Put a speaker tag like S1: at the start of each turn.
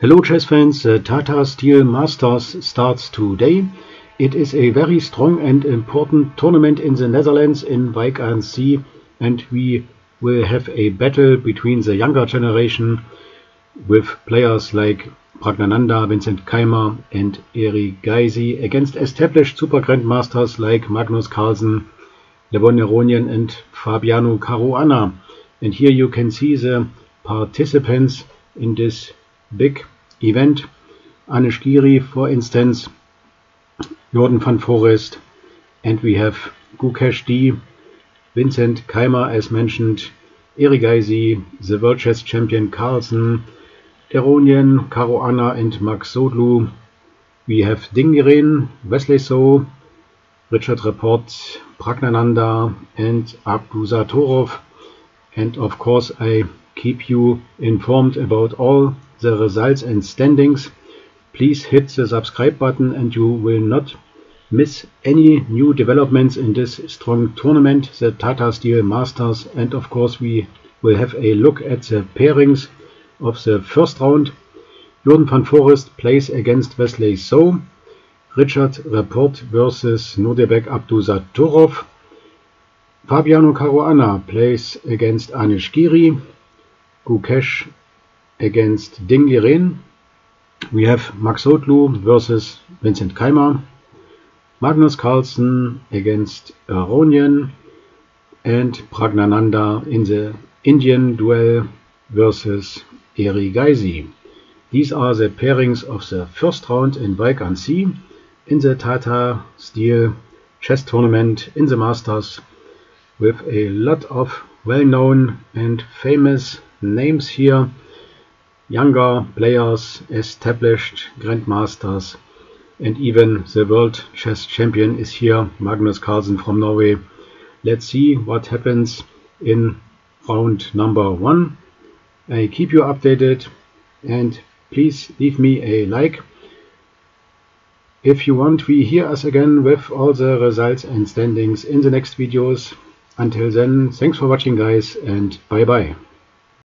S1: Hello chess fans, the Tata Steel Masters starts today. It is a very strong and important tournament in the Netherlands in Wijk aan Zee, and we will have a battle between the younger generation with players like Praggnanandhaa, Vincent Keymer and Erik Geizy against established super grandmasters like Magnus Carlsen, Levon Aronian and Fabiano Caruana. And here you can see the participants in this big event. Anish Giri, for instance, Jordan van Foreest, and we have Gukesh D, Vincent Keymer as mentioned, Erik Geizy, the World Chess Champion Carlsen, Aronian, Caruana and Maxoglu. We have Ding Liren, Wesley So, Richard Rapport, Praggnanandhaa and Abdusattorov. And of course I keep you informed about all the results and standings. Please hit the subscribe button and you will not miss any new developments in this strong tournament, the Tata Steel Masters. And of course we will have a look at the pairings of the first round. Jordan van Foreest plays against Wesley So, Richard Rapport versus Nodebek Abdusattorov, Fabiano Caruana plays against Anish Giri, Gukesh against Ding Liren. We have Maxoglu versus Vincent Keymer, Magnus Carlsen against Aronian, and Praggnanandhaa in the Indian duel versus Erik Geizy. These are the pairings of the first round in Wijk aan Zee in the Tata Steel chess tournament in the Masters, with a lot of well-known and famous names here. Younger players, established grandmasters, and even the world chess champion is here, Magnus Carlsen from Norway. Let's see what happens in round number 1. I keep you updated, and please leave me a like. If you want, we hear us again with all the results and standings in the next videos. Until then, thanks for watching guys, and bye bye.